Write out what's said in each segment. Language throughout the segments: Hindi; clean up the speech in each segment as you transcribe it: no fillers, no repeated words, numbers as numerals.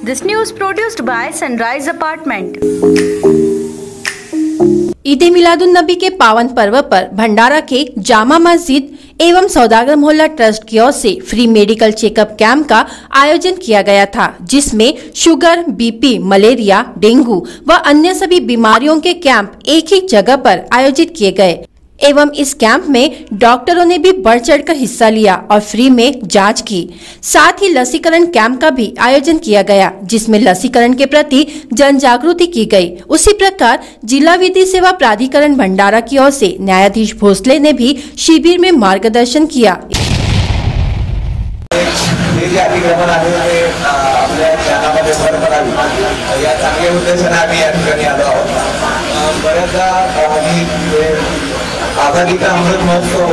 This news produced by Sunrise Apartment. Eid Miladun नबी के पावन पर्व पर भंडारा के जामा मस्जिद एवं सौदागर मोहल्ला ट्रस्ट की ओर से फ्री मेडिकल चेकअप कैंप का आयोजन किया गया था, जिसमें शुगर, बीपी, मलेरिया, डेंगू व अन्य सभी बीमारियों के कैंप एक ही जगह पर आयोजित किए गए एवं इस कैंप में डॉक्टरों ने भी बढ़ चढ़कर हिस्सा लिया और फ्री में जांच की। साथ ही लसीकरण कैंप का भी आयोजन किया गया, जिसमें लसीकरण के प्रति जन जागृति की गई। उसी प्रकार जिला विधि सेवा प्राधिकरण भंडारा की ओर से न्यायाधीश भोसले ने भी शिविर में मार्गदर्शन किया। आजादी का अमृत महोत्सव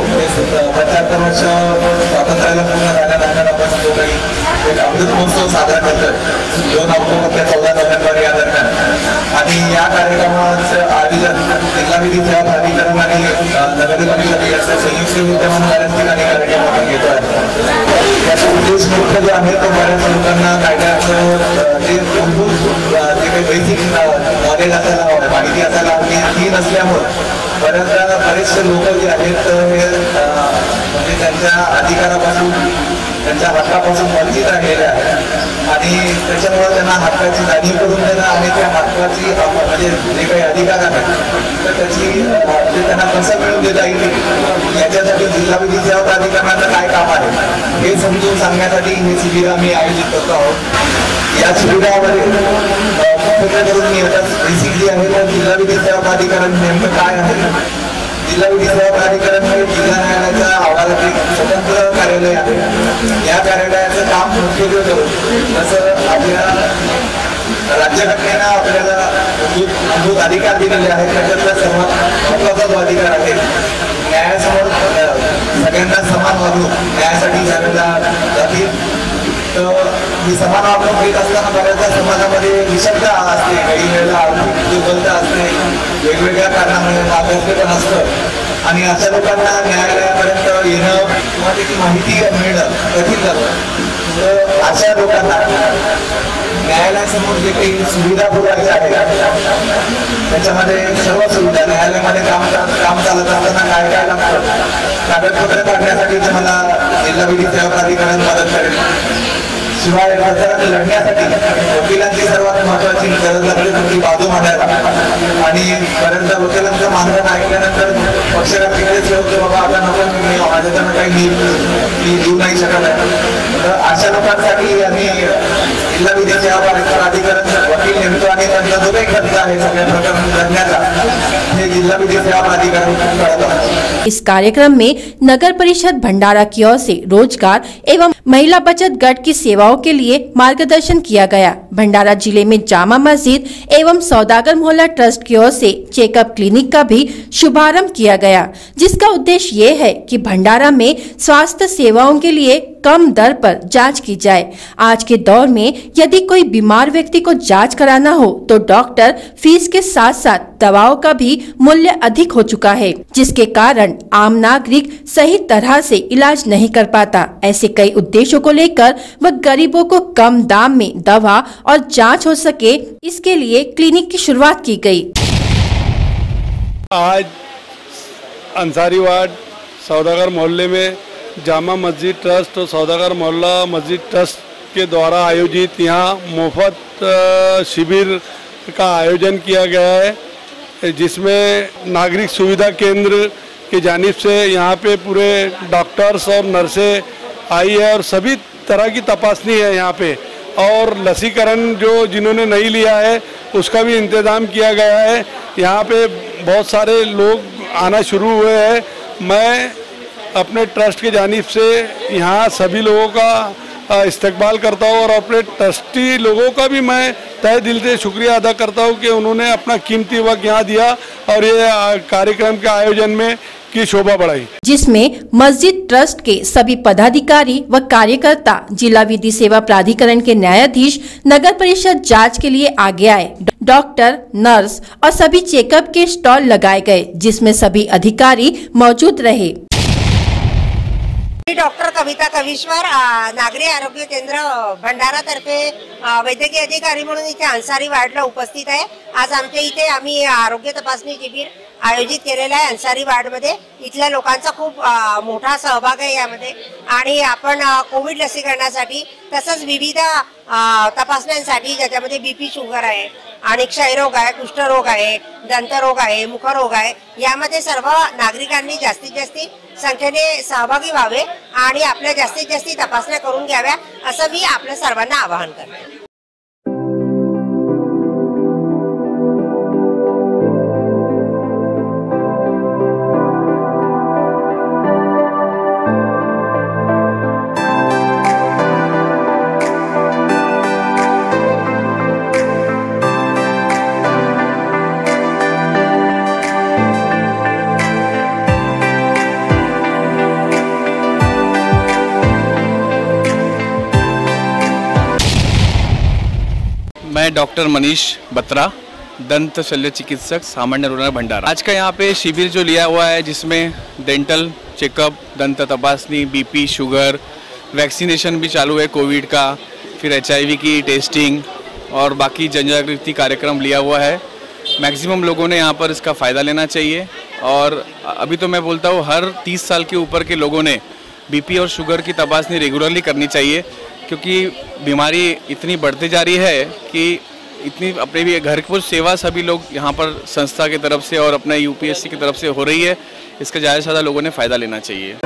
75 वर्ष स्वातंत्र्याला पूर्ण झाल्यानंतर आपण तो काही एक अमृत महोत्सव साजरा करतो 2 ऑक्टोबर ते 14 नोव्हेंबर या दरम्यान। आणि या कार्यक्रमाचं आयोजन जिल्हा विधी सेवा प्राधिकरण आणि नगरपालिका यांच्या संयुक्त विद्यमान बऱ्याच ठिकाणी कार्यक्रम आपण घेतो आहे। याचा उद्देश मुख्य जो आहे तो बऱ्याच लोकांना कायद्याचं जे मूलभूत जे काही बेसिक नॉलेज असायला हवं, माहिती असायला हवी, ही नसल्यामुळे बरेचसे लोक जे आहेत हे म्हणजे त्यांच्या अधिकारापासून, त्यांच्या हक्कापासून वंचित राहिलेले आहेत आणि त्याच्यामुळे त्यांना हक्काची जाणीव करून देणं आणि त्या हक्काची म्हणजे जे काही अधिकार आहेत तर त्याची ते त्यांना कसं मिळवून देता येईल याच्यासाठी जिल्हा विधी सेवा प्राधिकरणाचं काय काम आहे हे समजून सांगण्यासाठी हे शिबिर आम्ही आयोजित करतो आहोत। या शिबिरामध्ये बेसिक जे आहे तर जिल्हा विधी सेवा प्राधिकरण नेमकं काय आहे, जिल्हा विधी सेवा प्राधिकरण हे जिल्हा न्यायालयाच्या आवारात एक स्वतंत्र कार्यालय आहे। या कार्यालयाचं काम मुख्यत्वे करून जसं आपल्या राज्यघटनेनं आपल्याला मूलभूत अधिकार दिलेले आहेत त्याच्यातला सर्वात महत्त्वाचा जो अधिकार आहे न्यायासमोर सगळ्यांना समान वागणूक न्यायासाठी झालेला जातील। तर ही समान वागणूक देत असताना बऱ्याचदा समाजामध्ये विषमता असते, काही वेळेला आर्थिक दुर्बलता असते, वेगवेगळ्या कारणामुळे मागासलेपण असतं आणि अशा लोकांना न्यायालयापर्यंत येणं किंवा त्याची माहिती मिळणं कठीण जातं। तर अशा लोकांना न्यायालयासमोर जे काही सुविधा पुरवायच्या आहेत त्याच्यामध्ये सर्व सुविधा न्यायालयामध्ये काम चालत असताना काय काय लागतं कागदपत्र काढण्यासाठी मला जिल्हा विधी सेवा प्राधिकरण मदत करेल। शिवाय लढण्यासाठी वकिलांची सर्वात महत्वाची गरज लागली तुमची बाजू मांडायला आणि बऱ्याचदा वकिलांचं मानधन ऐकल्यानंतर पक्षकार तिकडेच होते, बाबा आता नको मी माझ्याकडनं काही मी देऊ नाही शकत आहे। तर अशा लोकांसाठी आम्ही जिल्हा विधी सेवा प्राधिकरण वकील नेमतो आणि त्यांचा जो काही खर्च आहे सगळ्या प्रकरण लढण्याचा हे जिल्हा विधी सेवा प्राधिकरण करतो। इस कार्यक्रम में नगर परिषद भंडारा की ओर से रोजगार एवं महिला बचत गट की सेवाओं के लिए मार्गदर्शन किया गया। भंडारा जिले में जामा मस्जिद एवं सौदागर मोहल्ला ट्रस्ट की ओर से चेकअप क्लिनिक का भी शुभारंभ किया गया, जिसका उद्देश्य ये है कि भंडारा में स्वास्थ्य सेवाओं के लिए कम दर पर जांच की जाए। आज के दौर में यदि कोई बीमार व्यक्ति को जांच कराना हो तो डॉक्टर फीस के साथ साथ दवाओं का भी मूल्य अधिक हो चुका है, जिसके कारण आम नागरिक सही तरह से इलाज नहीं कर पाता। ऐसे कई उद्देश्यों को लेकर वह गरीबों को कम दाम में दवा और जांच हो सके, इसके लिए क्लिनिक की शुरुआत की गई। आज अंसारी वार्ड सौदागर मोहल्ले में जामा मस्जिद ट्रस्ट और सौदागर मोहल्ला मस्जिद ट्रस्ट के द्वारा आयोजित यहाँ मुफ्त शिविर का आयोजन किया गया है, जिसमें नागरिक सुविधा केंद्र की जानिब से यहाँ पे पूरे डॉक्टर्स और नर्सें आई है और सभी तरह की तपासनी है यहाँ पे, और लसीकरण जो जिन्होंने नहीं लिया है उसका भी इंतज़ाम किया गया है। यहाँ पे बहुत सारे लोग आना शुरू हुए हैं। मैं अपने ट्रस्ट की जानिब से यहाँ सभी लोगों का इस्तकबाल करता हूँ और अपने ट्रस्टी लोगों का भी मैं तहे दिल से शुक्रिया अदा करता हूँ कि उन्होंने अपना कीमती वक्त यहाँ दिया और ये कार्यक्रम के आयोजन में की शोभा बढ़ाई, जिसमें मस्जिद ट्रस्ट के सभी पदाधिकारी व कार्यकर्ता, जिला विधि सेवा प्राधिकरण के न्यायाधीश, नगर परिषद जांच के लिए आगे आए। डॉक्टर, नर्स और सभी चेकअप के स्टॉल लगाए गए, जिसमें सभी अधिकारी मौजूद रहे। मी डॉक्टर कविता कविश्वर, नागरी आरोग्य केंद्र भंडारा तर्फे वैद्यकीय अधिकारी म्हणून इथे अन्सारी वार्डला उपस्थित आहे। आज आमच्या इथे आम्ही आरोग्य तपासणी शिबिर आयोजित केलेला आहे अन्सारी वार्डमध्ये। इथल्या लोकांचा खूप मोठा सहभाग आहे यामध्ये आणि आपण कोविड लसीकरणासाठी तसंच विविध तपासण्यांसाठी ज्याच्यामध्ये बीपी, शुगर आहे आणि क्षयरोग आहे, कुष्ठरोग आहे, दंतरोग आहे, मुखरोग आहे, यामध्ये सर्व नागरिकांनी जास्तीत जास्त संख्येने सहभागी व्हावे आणि आपल्या जास्तीत जास्त तपासण्या करून घ्याव्या असं मी आपल्या सर्वांना आवाहन करते। मैं डॉक्टर मनीष बत्रा, दंत शल्य चिकित्सक, सामान्य रुग्णालय भंडारा। आज का यहाँ पे शिविर जो लिया हुआ है जिसमें डेंटल चेकअप, दंत तपासनी, बीपी, शुगर, वैक्सीनेशन भी चालू है कोविड का, फिर HIV की टेस्टिंग और बाकी जनजागृति कार्यक्रम लिया हुआ है। मैक्सिमम लोगों ने यहाँ पर इसका फ़ायदा लेना चाहिए और अभी तो मैं बोलता हूँ हर 30 साल के ऊपर के लोगों ने बीपी और शुगर की तपासनी रेगुलरली करनी चाहिए, क्योंकि बीमारी इतनी बढ़ती जा रही है कि इतनी अपने भी घर की सेवा सभी लोग यहाँ पर संस्था की तरफ से और अपने UPSC की तरफ से हो रही है। इसका ज़्यादा से ज़्यादा लोगों ने फ़ायदा लेना चाहिए।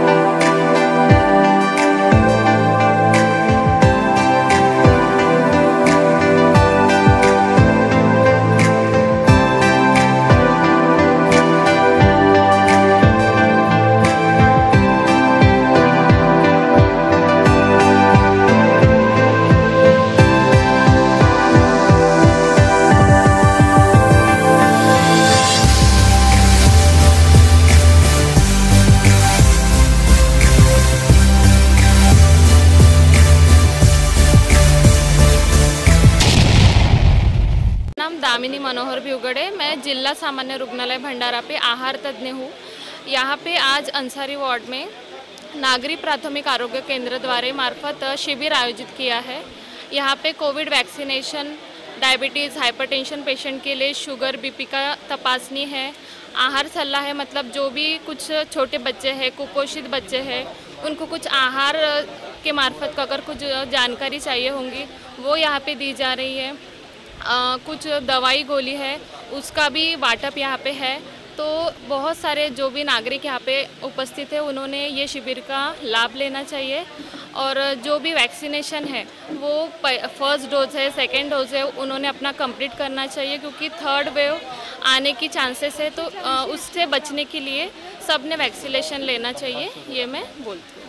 दामिनी मनोहर भिवगड़े, मैं जिला सामान्य रुग्णालय भंडारा पे आहार तज्ञ हूँ। यहाँ पे आज अंसारी वार्ड में नागरी प्राथमिक आरोग्य केंद्र द्वारा मार्फत शिविर आयोजित किया है। यहाँ पे Covid vaccination, diabetes, hypertension patient के लिए शुगर, बीपी का तपासनी है, आहार सलाह है, मतलब जो भी कुछ छोटे बच्चे हैं, कुपोषित बच्चे हैं, उनको कुछ आहार के मार्फत अगर कुछ जानकारी चाहिए होंगी वो यहाँ पे दी जा रही है। कुछ दवाई गोली है उसका भी वाटअप यहाँ पे है। तो बहुत सारे जो भी नागरिक यहाँ पे उपस्थित है उन्होंने ये शिविर का लाभ लेना चाहिए और जो भी वैक्सीनेशन है वो फर्स्ट डोज है, सेकेंड डोज है, उन्होंने अपना कंप्लीट करना चाहिए, क्योंकि थर्ड वेव आने की चांसेस है। तो उससे बचने के लिए सब ने वैक्सीनेशन लेना चाहिए, ये मैं बोलती हूँ।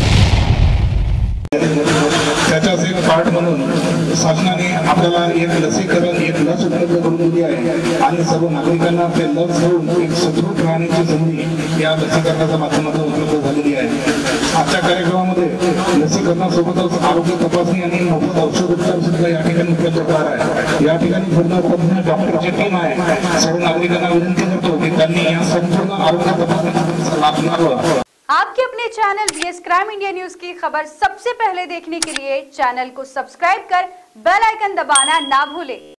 त्याचाच एक पार्ट म्हणून शासनाने आपल्याला एक लसीकरण, एक लस उपलब्ध करून दिली आहे आणि सर्व नागरिकांना ते लस घेऊन एक सुदृढ राहण्याची संधी या लसीकरणाच्या माध्यमातून उपलब्ध झालेली आहे। आजच्या कार्यक्रमामध्ये लसीकरणासोबतच आरोग्य तपासणी आणि मोफत औषधोपचार सुद्धा या ठिकाणी उपलब्ध होणार आहे। या ठिकाणी पूर्ण तज्ञ डॉक्टरची टीम आहे। सर्व नागरिकांना विनंती करतो की त्यांनी या संपूर्ण आरोग्य तपासणीचा लाभ घ्यावा। आपके अपने channel BS crime India news की खबर सबसे पहले देखने के लिए चैनल को सब्सक्राइब कर बेल आइकन दबाना ना भूलें।